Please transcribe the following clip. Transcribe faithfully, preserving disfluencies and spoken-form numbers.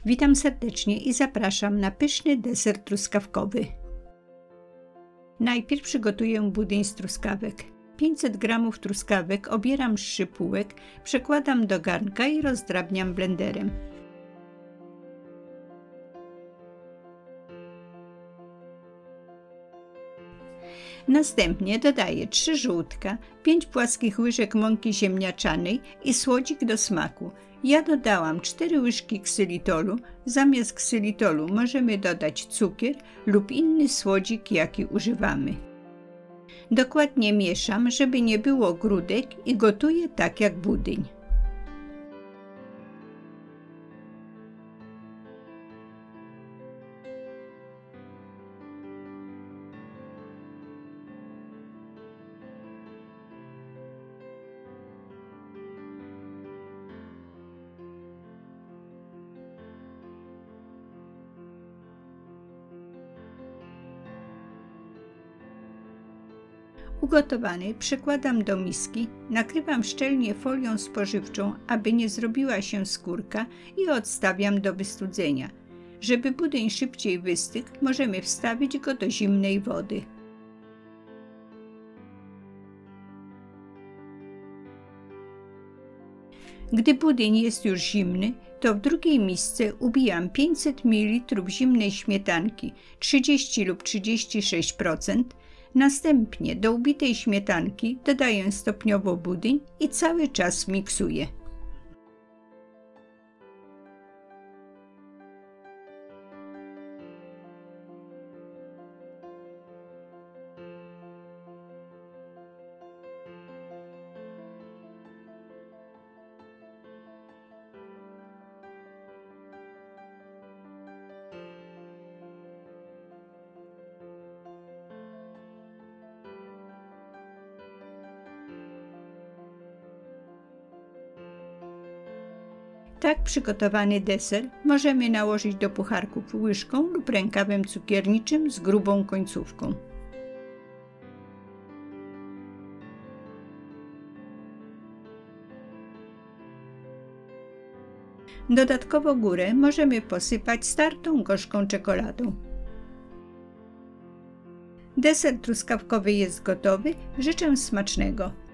Witam serdecznie i zapraszam na pyszny deser truskawkowy. Najpierw przygotuję budyń z truskawek. pięćset gramów truskawek obieram z szypułek, przekładam do garnka i rozdrabniam blenderem. Następnie dodaję trzy żółtka, pięć płaskich łyżek mąki ziemniaczanej i słodzik do smaku. Ja dodałam cztery łyżki ksylitolu. Zamiast ksylitolu możemy dodać cukier lub inny słodzik, jaki używamy. Dokładnie mieszam, żeby nie było grudek i gotuję tak jak budyń. Ugotowany przekładam do miski, nakrywam szczelnie folią spożywczą, aby nie zrobiła się skórka i odstawiam do wystudzenia. Żeby budyń szybciej wystygł, możemy wstawić go do zimnej wody. Gdy budyń jest już zimny, to w drugiej misce ubijam pięćset mililitrów zimnej śmietanki, trzydzieści lub trzydzieści sześć procent. Następnie do ubitej śmietanki dodaję stopniowo budyń i cały czas miksuję. Tak przygotowany deser możemy nałożyć do pucharków łyżką lub rękawem cukierniczym z grubą końcówką. Dodatkowo górę możemy posypać startą gorzką czekoladą. Deser truskawkowy jest gotowy. Życzę smacznego.